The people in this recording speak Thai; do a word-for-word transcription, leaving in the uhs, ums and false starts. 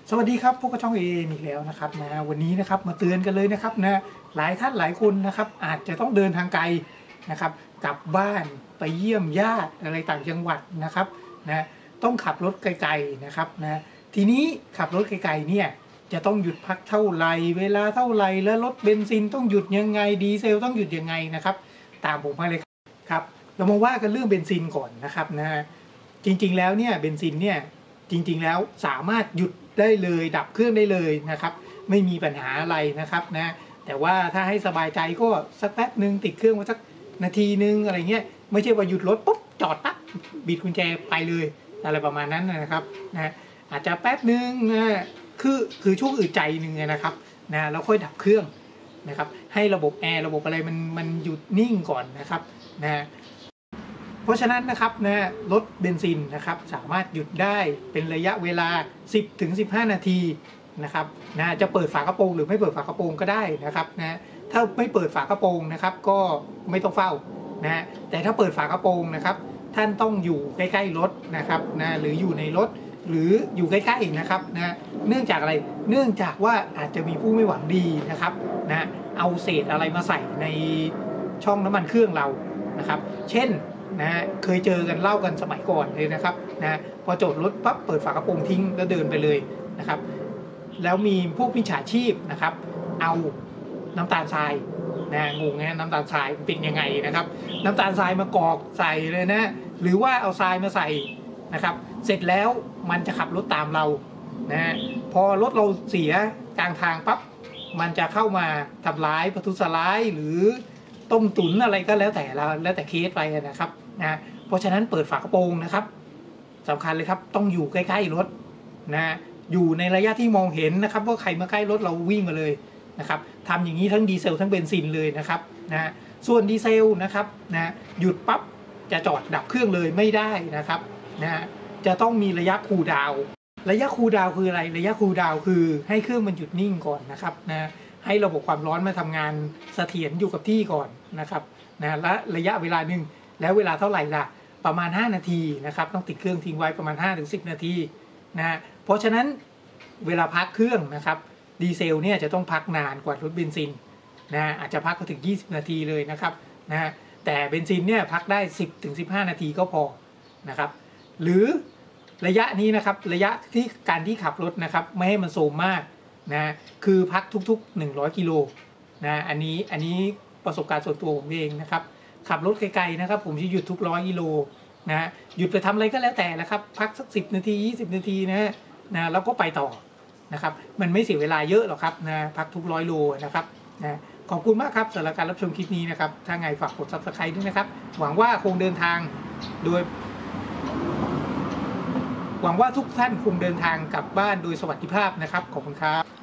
สวัสดีครับพวกกระช่องเออีกแล้วนะครับนะวันนี้นะครับมาเตือนกันเลยนะครับนะหลายท่านหลายคนนะครับอาจจะต้องเดินทางไกลนะครับกลับบ้านไปเยี่ยมญาติอะไรต่างจังหวัดนะครับนะต้องขับรถไกลๆนะครับนะทีนี้ขับรถไกลๆเนี่ยจะต้องหยุดพักเท่าไหร่เวลาเท่าไหร่แล้วรถเบนซินต้องหยุดยังไงดีเซลต้องหยุดยังไงนะครับตามผมมาเลยครับเรามาว่ากันเรื่องเบนซินก่อนนะครับนะจริงๆแล้วเนี่ยเบนซินเนี่ยจริงๆแล้วสามารถหยุดได้เลยดับเครื่องได้เลยนะครับไม่มีปัญหาอะไรนะครับนะแต่ว่าถ้าให้สบายใจก็สักแป๊บหนึ่งติดเครื่องไว้สักนาทีนึงอะไรเงี้ยไม่ใช่ว่าหยุดรถปุ๊บจอดปั๊บบิดกุญแจไปเลยอะไรประมาณนั้นนะครับนะอาจจะแป๊บหนึ่งนะคือคือช่วงอึดใจหนึ่งนะครับนะแล้วค่อยดับเครื่องนะครับให้ระบบแอร์ระบบอะไรมันมันหยุดนิ่งก่อนนะครับนะเพราะฉะนั้นนะครับนะรถเบนซินนะครับสามารถหยุดได้เป็นระยะเวลา สิบถึงสิบห้า นาทีนะครับนะจะเปิดฝากระโปรงหรือไม่เปิดฝากระโปรงก็ได้นะครับนะถ้าไม่เปิดฝากระโปรงนะครับก็ไม่ต้องเฝ้านะแต่ถ้าเปิดฝากระโปรงนะครับท่านต้องอยู่ใกล้ๆรถนะครับนะหรืออยู่ในรถหรืออยู่ใกล้ๆนะครับนะเนื่องจากอะไรเนื่องจากว่าอาจจะมีผู้ไม่หวังดีนะครับนะเอาเศษอะไรมาใส่ในช่องน้ำมันเครื่องเรานะครับเช่นนะเคยเจอกันเล่ากันสมัยก่อนเลยนะครับนะพอจอดรถปั๊บเปิดฝากระโปรงทิ้งแล้วเดินไปเลยนะครับแล้วมีพวกมิจฉาชีพนะครับเอาน้ำตาลทรายนะงงนะน้ำตาลทรายเป็นยังไงนะครับน้ำตาลทรายมากรอกใส่เลยนะหรือว่าเอาทรายมาใส่นะครับเสร็จแล้วมันจะขับรถตามเรานะพอรถเราเสียกลางทางปั๊บมันจะเข้ามาทำร้ายประทุษร้ายหรือต้มตุ๋นอะไรก็แล้วแต่เราแล้วแต่เคสไปนะครับนะเพราะฉะนั้นเปิดฝากระโปรงนะครับสำคัญเลยครับต้องอยู่ใกล้ๆรถนะอยู่ในระยะที่มองเห็นนะครับว่าใครมาใกล้รถเราวิ่งมาเลยนะครับทำอย่างนี้ทั้งดีเซลทั้งเบนซินเลยนะครับนะส่วนดีเซลนะครับนะหยุดปั๊บจะจอดดับเครื่องเลยไม่ได้นะครับนะจะต้องมีระยะคูลดาวน์ระยะคูลดาวน์คืออะไรระยะคูลดาวน์คือให้เครื่องมันหยุดนิ่งก่อนนะครับนะให้ระบบความร้อนมาทำงานเสถียรอยู่กับที่ก่อนนะครับนะและระยะเวลาหนึ่งแล้วเวลาเท่าไหร่ล่ะประมาณห้านาทีนะครับต้องติดเครื่องทิ้งไว้ประมาณ ห้าถึงสิบ นาทีนะเพราะฉะนั้นเวลาพักเครื่องนะครับดีเซลเนี่ยจะต้องพักนานกว่ารถเบนซินนะอาจจะพักไปถึงยี่สิบนาทีเลยนะครับนะแต่เบนซินเนี่ยพักได้ สิบถึงสิบห้า นาทีก็พอนะครับหรือระยะนี้นะครับระยะที่การที่ขับรถนะครับไม่ให้มันโซมมากนะคือพักทุกๆหนึ่งร้อยกิโลนะอันนี้อันนี้ประสบการณ์ส่วนตัวผมเองนะครับขับรถไกลๆนะครับผมจะหยุดทุกร้อยกิโลนะหยุดไปทำอะไรก็แล้วแต่นะครับพักสักสิบนาทียี่สิบนาทีนะนะแล้วก็ไปต่อนะครับมันไม่เสียเวลาเยอะหรอกครับนะพักทุกร้อยโลนะครับนะขอบคุณมากครับสำหรับการรับชมคลิปนี้นะครับถ้าไงฝากกด ซับสไครบ์ ด้วยนะครับหวังว่าคงเดินทางโดยหวังว่าทุกท่านคงเดินทางกลับบ้านโดยสวัสดิภาพนะครับขอบคุณครับ